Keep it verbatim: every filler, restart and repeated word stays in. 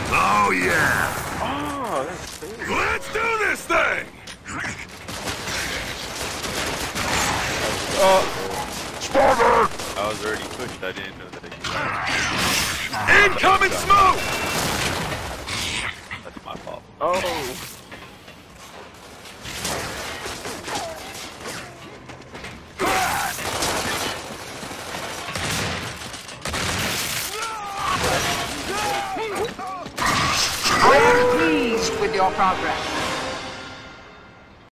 Oh, yeah. Oh, that's crazy. Let's do this thing! Oh. Starter! I was already pushed. I didn't know that I could. Incoming smoke! That's my fault. Oh. I am pleased with your progress.